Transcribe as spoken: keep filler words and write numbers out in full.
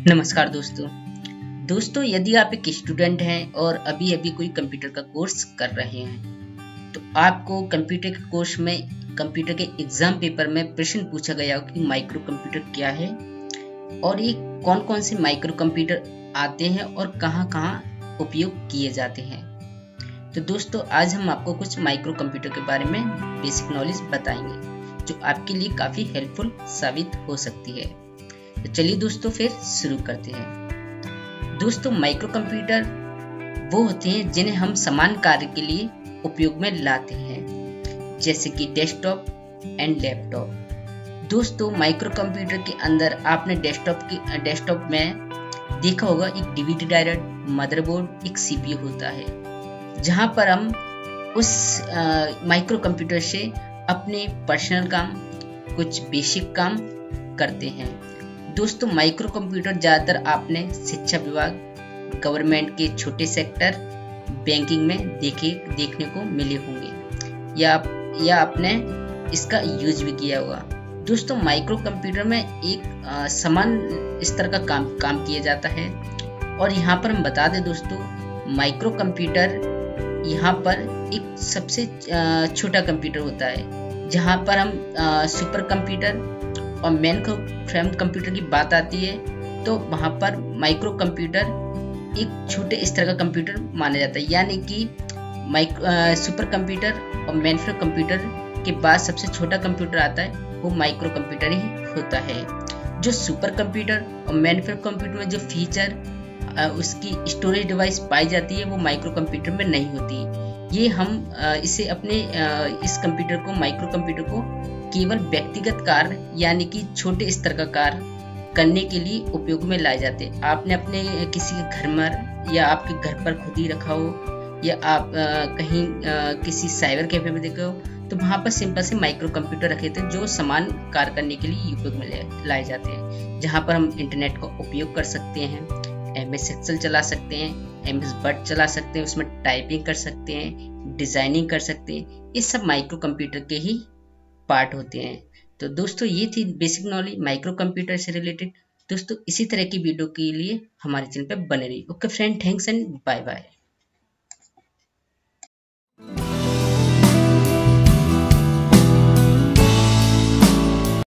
नमस्कार दोस्तों दोस्तों यदि आप एक स्टूडेंट हैं और अभी अभी कोई कंप्यूटर का कोर्स कर रहे हैं तो आपको कंप्यूटर के कोर्स में कंप्यूटर के एग्जाम पेपर में प्रश्न पूछा गया हो कि माइक्रो कंप्यूटर क्या है और ये कौन कौन से माइक्रो कंप्यूटर आते हैं और कहां कहां उपयोग किए जाते हैं। तो दोस्तों आज हम आपको कुछ माइक्रो कंप्यूटर के बारे में बेसिक नॉलेज बताएंगे जो आपके लिए काफ़ी हेल्पफुल साबित हो सकती है। तो चलिए दोस्तों फिर शुरू करते हैं। दोस्तों माइक्रो कंप्यूटर वो होते हैं जिन्हें हम समान कार्य के लिए उपयोग में लाते हैं, जैसे कि डेस्कटॉप एंड लैपटॉप। दोस्तों माइक्रो कंप्यूटर के अंदर आपने डेस्कटॉप की डेस्कटॉप में देखा होगा एक डीवीडी ड्राइव, मदरबोर्ड, एक सीपीयू होता है, जहां पर हम उस माइक्रो कंप्यूटर से अपने पर्सनल काम, कुछ बेसिक काम करते हैं। दोस्तों माइक्रो कंप्यूटर ज़्यादातर आपने शिक्षा विभाग, गवर्नमेंट के छोटे सेक्टर, बैंकिंग में देखे देखने को मिले होंगे या या आपने इसका यूज भी किया होगा। दोस्तों माइक्रो कंप्यूटर में एक आ, समान स्तर का काम काम किया जाता है और यहाँ पर हम बता दें दोस्तों माइक्रो कंप्यूटर यहाँ पर एक सबसे छोटा कंप्यूटर होता है, जहाँ पर हम आ, सुपर कंप्यूटर और मेन फ्रेम कंप्यूटर की बात आती है तो वहाँ पर माइक्रो कंप्यूटर एक छोटे स्तर का कंप्यूटर माना जाता है, यानी कि माइक्रो सुपर कंप्यूटर और मेन फ्रेम कंप्यूटर के बाद सबसे छोटा कंप्यूटर आता है वो माइक्रो कंप्यूटर ही होता है। जो सुपर कंप्यूटर और मेन फ्रेम कंप्यूटर में जो फीचर उसकी स्टोरेज डिवाइस पाई जाती है वो माइक्रो कंप्यूटर में नहीं होती। ये हम इसे अपने इस कंप्यूटर को माइक्रो कंप्यूटर को केवल व्यक्तिगत कार्य यानी कि छोटे स्तर का कार्य करने के लिए उपयोग में लाए जाते हैं। आपने अपने किसी के घर में या आपके घर पर खुद ही रखा हो या आप आ, कहीं आ, किसी साइबर कैफे में देखा हो तो वहाँ पर सिंपल से माइक्रो कंप्यूटर रखे थे जो समान कार्य करने के लिए उपयोग में लाए जाते हैं, जहाँ पर हम इंटरनेट का उपयोग कर सकते हैं, एम एस एक्सेल चला सकते हैं, एम एस वर्ड चला सकते हैं, उसमें टाइपिंग कर सकते हैं, डिजाइनिंग कर सकते हैं। ये सब माइक्रो कंप्यूटर के ही पार्ट होते हैं। तो दोस्तों ये थी बेसिक नॉलेज माइक्रो कंप्यूटर से रिलेटेड। दोस्तों इसी तरह की वीडियो के लिए हमारे चैनल पर बने रहिए। Okay friend, thanks and bye bye.